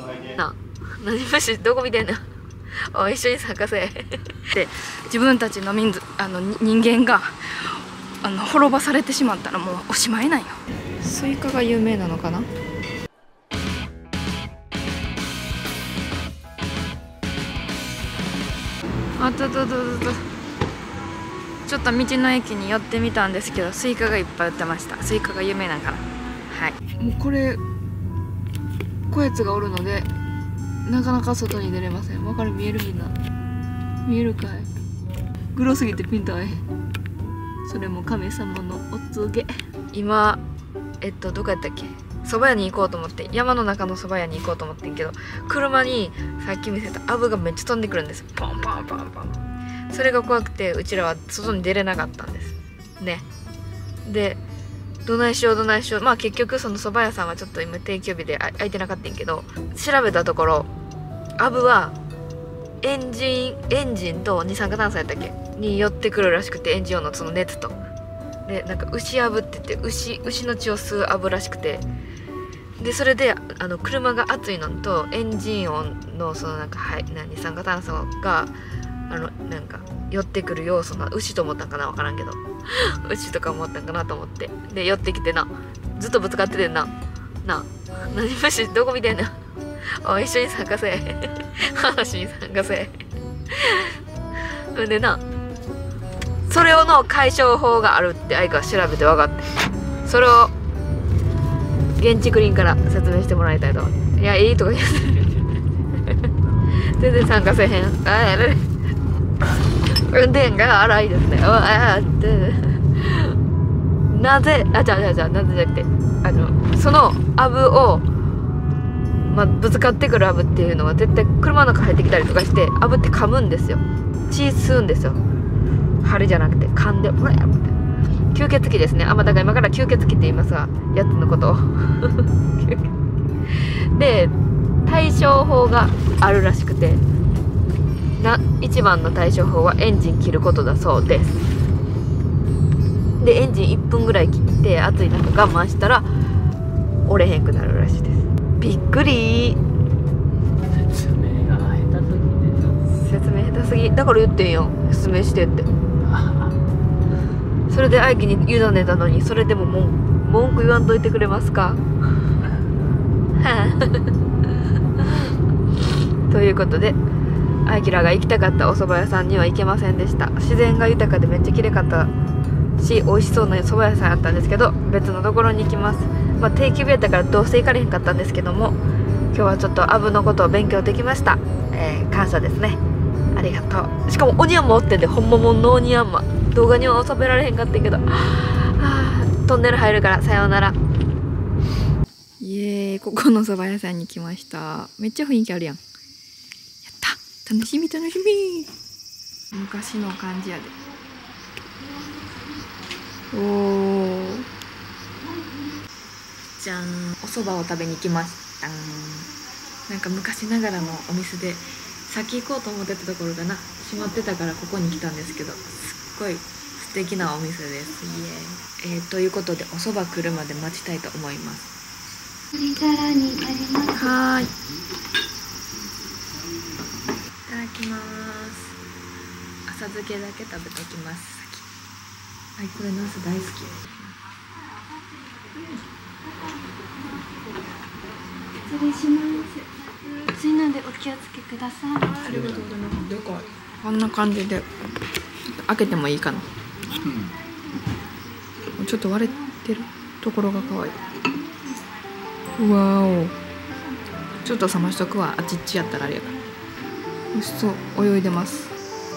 な、何無視どこ見てんのおい、一緒に参加せで、自分たちの人間が滅ぼされてしまったらもうおしまいなんよ。 スイカが有名なのかな。 あとちょっと道の駅に寄ってみたんですけど、スイカがいっぱい売ってました。スイカが有名なんかな。はい、もうこやつがおるのでなかなか外に出れません。わかる？見える？みんな見えるかい？グロすぎてピンと合えへん。それも神様のお告げ。今どこやったっけ、蕎麦屋に行こうと思って、山の中の蕎麦屋に行こうと思ってんけど、車にさっき見せたアブがめっちゃ飛んでくるんです。ポンポンポンポン。それが怖くてうちらは外に出れなかったんですね。で、どないしよう。まあ結局その蕎麦屋さんはちょっと今定休日で空いてなかったんけど、調べたところアブはエンジンと二酸化炭素やったっけに寄ってくるらしくて、エンジン音のその熱とで、なんか牛アブって言って牛の血を吸うアブらしくて、でそれで車が熱いのとエンジン音のそのなんか二酸化炭素がなんか寄ってくる要素な、牛と思ったんかな、分からんけど牛とか思ったんかなと思って、で寄ってきてな、ずっとぶつかっててんな。何無視どこ見てんのおい、一緒に参加せ話に参加せでな、それの解消法があるって愛が調べて分かって、それを現地クリーンから説明してもらいたいと思って。いや、いいとか言って全然参加せへん。運転が荒いですね。なぜなぜじゃなくて、そのアブを、ぶつかってくるアブっていうのは絶対車の中入ってきたりとかして、アブって噛むんですよ。血吸うんですよ。針じゃなくて噛んで、ほら吸血鬼ですね。だから今から吸血鬼って言いますが、やつのことをで、対処法があるらしくて、一番の対処法はエンジン切ることだそうです。で、エンジン1分ぐらい切って暑い中我慢したら折れへんくなるらしいです。びっくり。 説明が下手すぎだから言ってんよ、説明してって。それで愛希に委ねたのに、それでも文句言わんといてくれますかということで、愛希らが行きたかったお蕎麦屋さんには行けませんでした。自然が豊かでめっちゃ綺麗かったし、美味しそうな蕎麦屋さんやったんですけど、別のところに行きます。定休日やったからどうせ行かれへんかったんですけども、今日はちょっとアブのことを勉強できました。感謝ですね。ありがとう。しかもオニヤンもおってんで、ほんまもんのオニヤンマ動画には収められへんかったけど、トンネル入るからさようなら。イエーイ、ここの蕎麦屋さんに来ました。めっちゃ雰囲気あるやん。やった、楽しみ昔の感じやで。おー、じゃん、お蕎麦を食べに来ました。なんか昔ながらのお店で、さっき行こうと思ってたところが閉まってたからここに来たんですけど、すっごい素敵なお店です。イエーイ。ということで、お蕎麦来るまで待ちたいと思います。はーい、いただきます。浅漬けだけ食べておきます。これナス大好き。 失礼します。熱いのでお気をつけください。 ありがとうございます。でかい。こんな感じで開けてもいいかな。ちょっと割れてるところが可愛い。うわお。ちょっと冷ましとくわ。あっちっちやったらあれやから。美味しそう。泳いでます。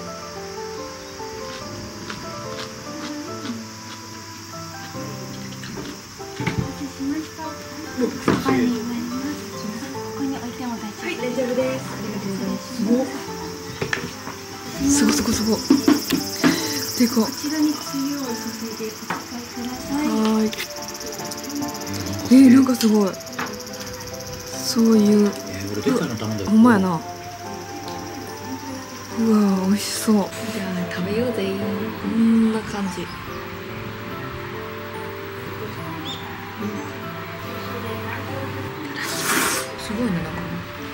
すごでかっ。 こちらにつゆを注いでお使いください。 はい。なんかすごい。そういう。ほんまやな。うわ、美味しそう。じゃあ食べようぜ。こんな感じ。すごいね、なんか。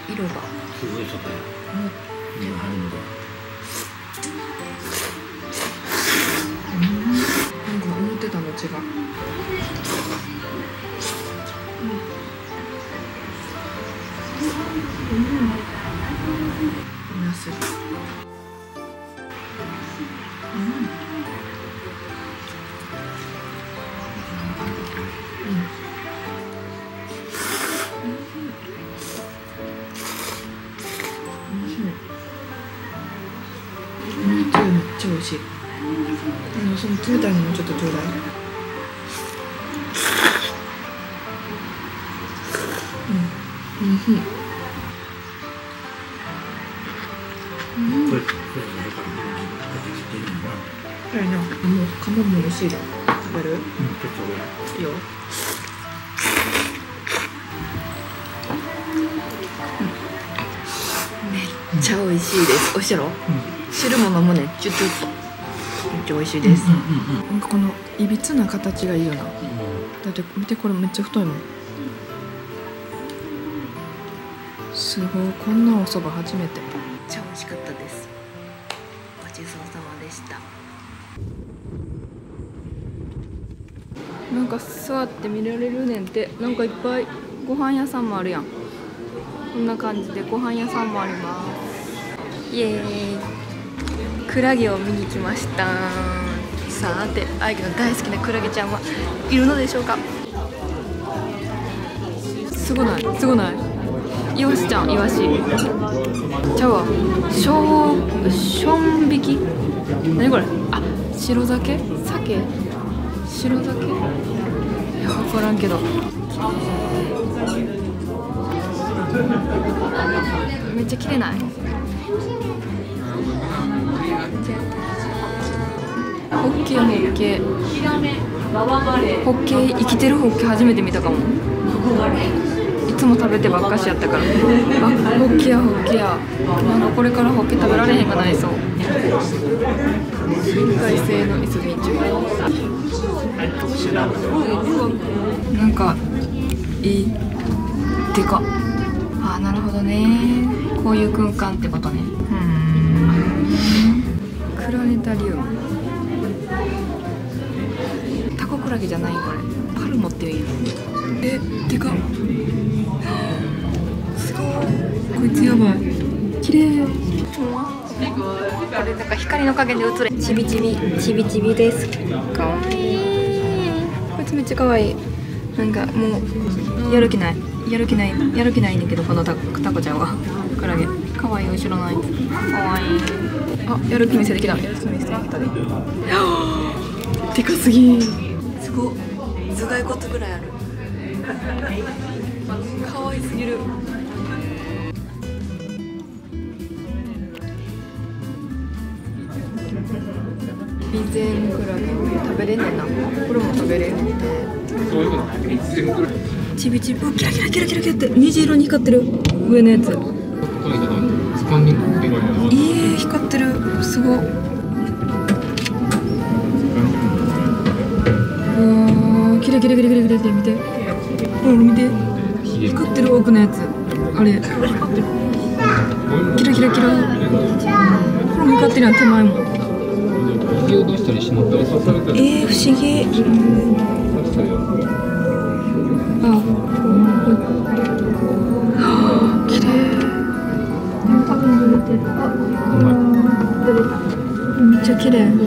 色がすごい外や。今春の。 なんか思ってたの違う。安い。めっちゃ美味しい。その冷たいのもちょっとちょうだい。 これはいな。もう鴨も美味しいだ。食べる？ ちょっといいよ。めっちゃ美味しいです。美味しいやろ？汁も飲むね。チュチュッと。めっちゃ美味しいです。なんかこのいびつな形がいいよな。だって見て、これめっちゃ太いもん。すごい、こんなお蕎麦初めて。めっちゃ美味しかったです。ごちそうさまでした。なんか座って見られるねんて。なんかいっぱいご飯屋さんもあるやん。こんな感じでご飯屋さんもあります。イエーイ。クラゲを見に来ました。さて、あいきの大好きなクラゲちゃんはいるのでしょうか。すごない？すごない？イワシちゃん、イワシ。ちゃうわ。しょん引き。何これ？あ、白酒？酒？白酒？いや、分からんけど。めっちゃ綺麗ない？ホッケー、ホッケー。ホッケー、生きてるホッケー初めて見たかも。いつも食べてばっかしやったから。あ、ホッケーや、ホッケーや。なんかこれからホッケー食べられへんがないそう。深海性のイソギンチャク。なんかいい。でかっ。あ、なるほどね。こういう空間ってことね。クラネタリウム。タコクラゲじゃないこれ。パルモっていう意味。え、でかっ。すごい。こいつやばい。綺麗。これなんか光の加減で映れ。ちびちびです。かわいい。こいつめっちゃかわいい。なんかもうやる気ないんだけど、このタコちゃんは。クラゲ。かわいい、後ろのあいつ。かわいい。あ、やる気見せてきた。やる気見せてきたで。でかすぎ。すごっ。頭蓋骨ぐらいある。かわいすぎる。備前クラゲ食べれんねんな。これも食べれるみたい。 そういうことない。 ちびちび、キラキラキラキラキラって虹色に光ってる上のやつ。光ってる。すごっ。うわ、キラキラキラキラキラって見て。ほら見て。光ってる奥のやつ。あれ。キラキラキラ。これも光ってるやん、手前も。不思議。綺麗。めっちゃ綺麗。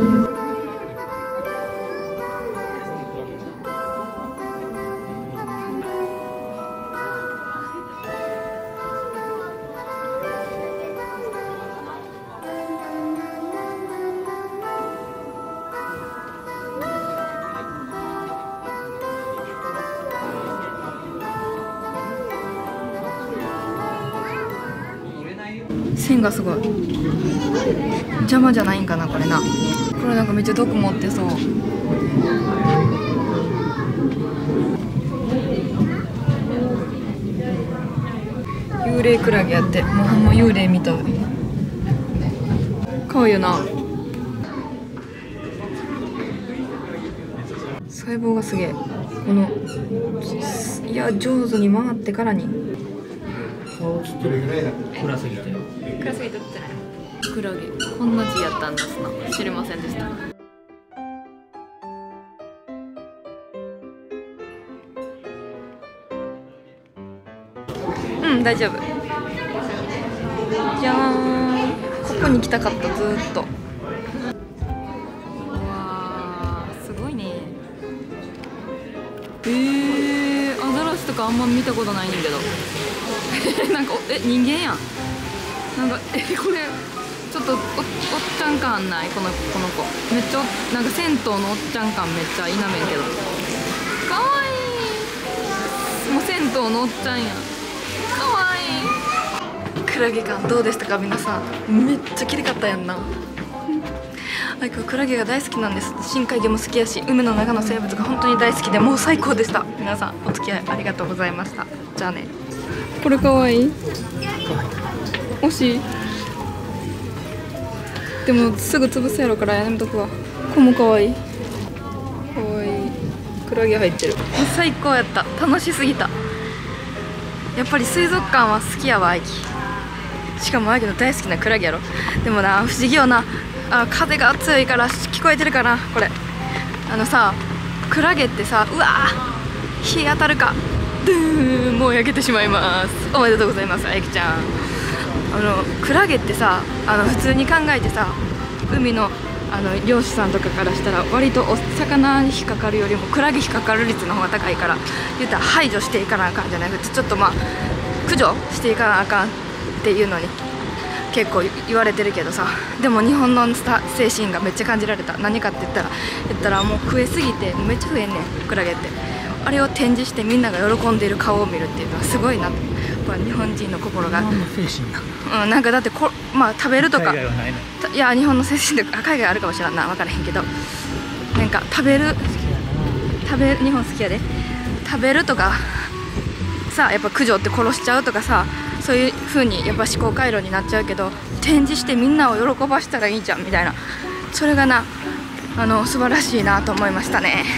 線がすごい。邪魔じゃないんかなこれな。これなんかめっちゃ毒持ってそう。幽霊クラゲやって、もうほんま幽霊みたい。かわいいよな。細胞がすげえ。このいや上手に回ってからにそうちょっと暗すぎて暗すぎて撮ってない。クラゲこんな字やったんですな、知りませんでした。うん大丈夫。じゃーん、ここに来たかった、ずーっと。うわーすごいね。アザラシとかあんま見たことないねんけどなんか人間やん。なんかこれちょっとおっちゃん感ない？この子めっちゃなんか銭湯のおっちゃん感めっちゃ否めんけど、かわいい。もう銭湯のおっちゃんやん、かわいい。クラゲ感どうでしたか皆さん？めっちゃきれかったやんなあいくクラゲが大好きなんです。深海魚も好きやし、海の中の生物が本当に大好きで、もう最高でした。皆さんお付き合いありがとうございました。じゃあね。これかわいい。惜しい。でもすぐ潰すやろからやめとくわ。こもかわいい。かわいい。クラゲ入ってる。最高やった。楽しすぎた。やっぱり水族館は好きやわアイキ。しかもアイキの大好きなクラゲやろ。でもな不思議よな。風が強いから聞こえてるかなこれ。さクラゲってさ、うわー日当たるか、ドゥーンもう焼けてしまいます。おめでとうございますあゆきちゃん。クラゲってさ普通に考えてさ、海の漁師さんとかからしたら割とお魚に引っかかるよりもクラゲ引っかかる率の方が高いから、言ったら排除していかなあかんじゃなくて、ちょっと駆除していかなあかんっていうのに結構言われてるけどさ、でも日本の精神がめっちゃ感じられた。何かって言ったらもう増えすぎてめっちゃ増えんねんクラゲって。あれを展示してみんなが喜んでいる顔を見るっていうのはすごいなって。これ日本人の心が精神な、 なんかだって食べるとか、 海外はないの。 いや日本の精神とか海外あるかもしれんな、分からへんけど、なんか食べる日本好きやで。食べるとかさ、やっぱ駆除って殺しちゃうとかさ、そういう風にやっぱ思考回路になっちゃうけど、展示してみんなを喜ばしたらいいじゃんみたいな、それがな素晴らしいなと思いましたね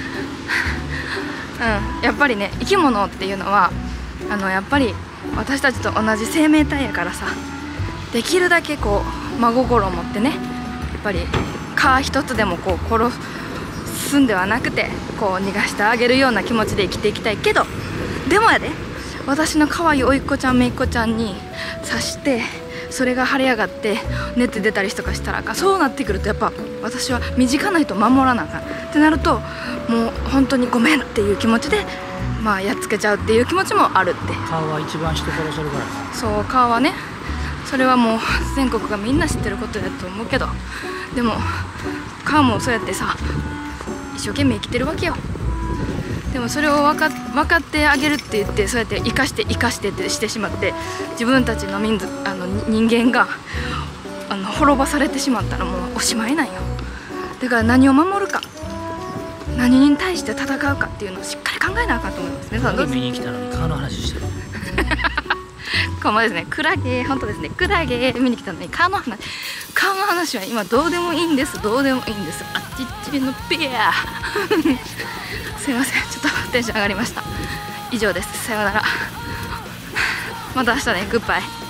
やっぱりね生き物っていうのはやっぱり私たちと同じ生命体やからさ、できるだけこう真心を持ってね、やっぱり蚊一つでもこう殺すんではなくて、こう逃がしてあげるような気持ちで生きていきたいけど、でもやで私の可愛い甥っ子ちゃん姪っ子ちゃんに刺してそれが腫れ上がって熱出たりとかしたらあかん。そうなってくるとやっぱ私は身近な人を守らなあかんってなると、もう本当にごめんっていう気持ちでやっつけちゃうっていう気持ちもあるって。 顔は一番人殺せるから。 そう顔はね、それはもう全国がみんな知ってることだと思うけど、でも顔もそうやってさ一生懸命生きてるわけよ。でもそれを分かってあげるって言って、そうやって生かしてってしてしまって、自分たちの人間が滅ぼされてしまったらもうおしまいなんよ。だから何を守るか、何に対して戦うかっていうのをしっかり考えなあかんと思いますね。 見に来たのに蚊の話してるこのですね、クラゲ、本当ですね、クラゲ見に来たのに蚊の話は今どうでもいいんです。どうでもいいんです。あっちっちのピアすいません、ちょっとテンション上がりました。以上です。さようなら。また明日ね。グッバイ。